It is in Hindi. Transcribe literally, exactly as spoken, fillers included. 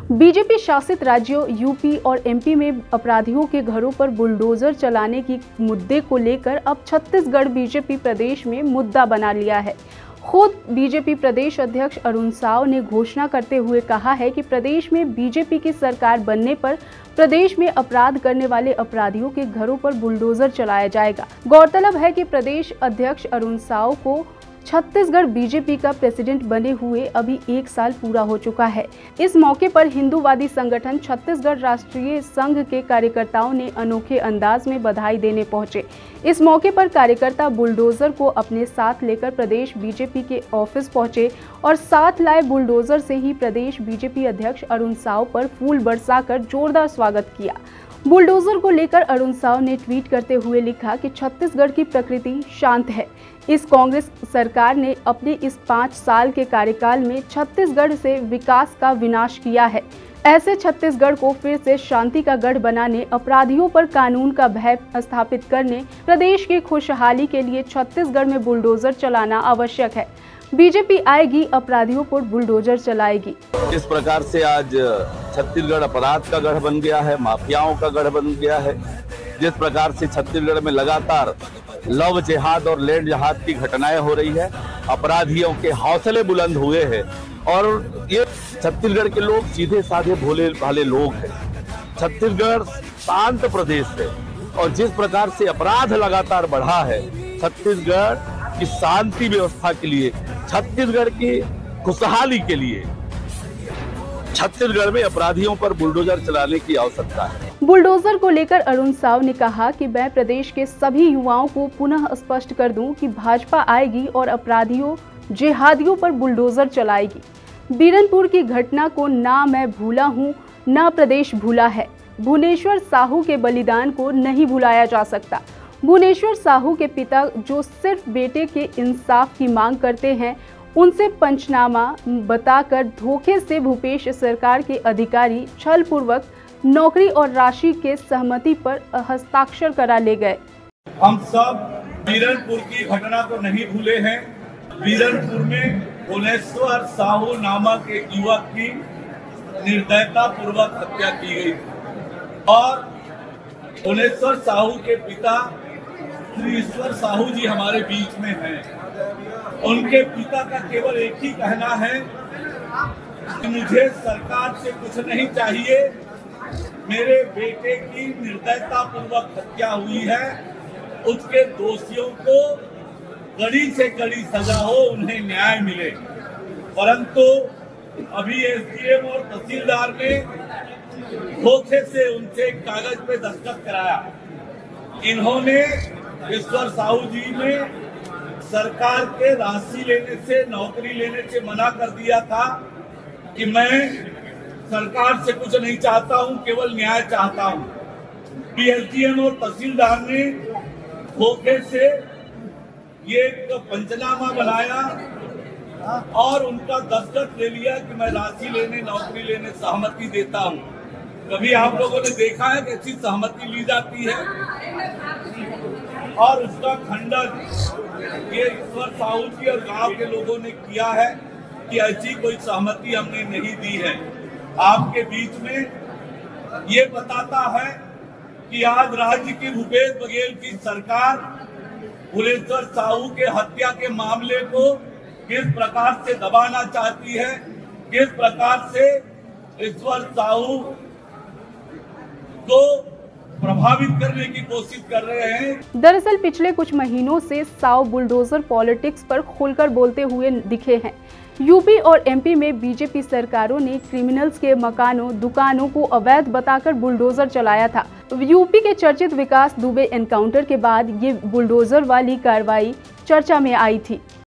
बीजेपी शासित राज्यों यूपी और एमपी में अपराधियों के घरों पर बुलडोजर चलाने की मुद्दे को लेकर अब छत्तीसगढ़ बीजेपी प्रदेश में मुद्दा बना लिया है। खुद बीजेपी प्रदेश अध्यक्ष अरुण साव ने घोषणा करते हुए कहा है कि प्रदेश में बीजेपी की सरकार बनने पर प्रदेश में अपराध करने वाले अपराधियों के घरों पर बुलडोजर चलाया जाएगा। गौरतलब है कि प्रदेश अध्यक्ष अरुण साव को छत्तीसगढ़ बीजेपी का प्रेसिडेंट बने हुए अभी एक साल पूरा हो चुका है। इस मौके पर हिंदूवादी संगठन छत्तीसगढ़ राष्ट्रीय संघ के कार्यकर्ताओं ने अनोखे अंदाज में बधाई देने पहुंचे। इस मौके पर कार्यकर्ता बुलडोजर को अपने साथ लेकर प्रदेश बीजेपी के ऑफिस पहुंचे और साथ लाए बुलडोजर से ही प्रदेश बीजेपी अध्यक्ष अरुण साव पर फूल बरसाकर जोरदार स्वागत किया। बुलडोजर को लेकर अरुण साव ने ट्वीट करते हुए लिखा कि छत्तीसगढ़ की प्रकृति शांत है। इस कांग्रेस सरकार ने अपने इस पाँच साल के कार्यकाल में छत्तीसगढ़ से विकास का विनाश किया है। ऐसे छत्तीसगढ़ को फिर से शांति का गढ़ बनाने, अपराधियों पर कानून का भय स्थापित करने, प्रदेश की खुशहाली के लिए छत्तीसगढ़ में बुलडोजर चलाना आवश्यक है। बीजेपी आएगी, अपराधियों पर बुलडोजर चलाएगी। इस प्रकार से आज छत्तीसगढ़ अपराध का गढ़ बन गया है, माफियाओं का गढ़ बन गया है। जिस प्रकार से छत्तीसगढ़ में लगातार लव जिहाद और लैंड जिहाद की घटनाएं हो रही है, अपराधियों के हौसले बुलंद हुए हैं और ये छत्तीसगढ़ के लोग सीधे साधे भोले भाले लोग हैं। छत्तीसगढ़ शांत प्रदेश है और जिस प्रकार से अपराध लगातार बढ़ा है, छत्तीसगढ़ की शांति व्यवस्था के लिए, छत्तीसगढ़ की खुशहाली के लिए छत्तीसगढ़ में अपराधियों पर बुलडोजर चलाने की आवश्यकता है। बुलडोजर को लेकर अरुण साव ने कहा कि मैं प्रदेश के सभी युवाओं को पुनः स्पष्ट कर दूं कि भाजपा आएगी और अपराधियों जिहादियों पर बुलडोजर चलाएगी। बीरनपुर की घटना को ना मैं भूला हूं, ना प्रदेश भूला है। भुवनेश्वर साहू के बलिदान को नहीं भुलाया जा सकता। भुवनेश्वर साहू के पिता जो सिर्फ बेटे के इंसाफ की मांग करते हैं, उनसे पंचनामा बताकर धोखे से भूपेश सरकार के अधिकारी छल पूर्वक नौकरी और राशि के सहमति पर हस्ताक्षर करा ले गए। हम सब बीरनपुर की घटना को नहीं भूले हैं। बीरनपुर में भुवनेश्वर साहू नामक एक युवक की निर्दयता पूर्वक हत्या की गई और भुवनेश्वर साहू के पिता श्री ईश्वर साहू जी हमारे बीच में हैं। उनके पिता का केवल एक ही कहना है कि मुझे सरकार से कुछ नहीं चाहिए, मेरे बेटे की निर्दयता पूर्वक हत्या हुई है, उसके दोषियों को कड़ी से कड़ी सजा हो, उन्हें न्याय मिले। परंतु अभी एसडीएम और तहसीलदार ने धोखे से उनसे कागज पे दस्तखत कराया। इन्होंने ईश्वर साहू जी ने सरकार के राशि लेने से, नौकरी लेने से मना कर दिया था कि मैं सरकार से कुछ नहीं चाहता हूं, केवल न्याय चाहता हूं। एसडीएम और तहसीलदार ने धोखे से ये एक पंचनामा बनाया और उनका दस्तखत ले लिया कि मैं राशि लेने, नौकरी लेने सहमति देता हूं। कभी आप लोगों ने देखा है कि ऐसी सहमति ली जाती है? और उसका खंडन ये ईश्वर साहू जी और गांव के लोगों ने किया है कि ऐसी कोई सहमति हमने नहीं दी है। आपके बीच में ये बताता है कि आज राज्य की भूपेश बघेल की सरकार भुवनेश्वर साहू के हत्या के मामले को किस प्रकार से दबाना चाहती है, किस प्रकार से ईश्वर साहू को प्रभावित करने की कोशिश कर रहे हैं। दरअसल पिछले कुछ महीनों से साव बुलडोजर पॉलिटिक्स पर खुलकर बोलते हुए दिखे हैं। यूपी और एमपी में बीजेपी सरकारों ने क्रिमिनल्स के मकानों, दुकानों को अवैध बताकर बुलडोजर चलाया था। यूपी के चर्चित विकास दुबे एनकाउंटर के बाद ये बुलडोजर वाली कार्रवाई चर्चा में आई थी।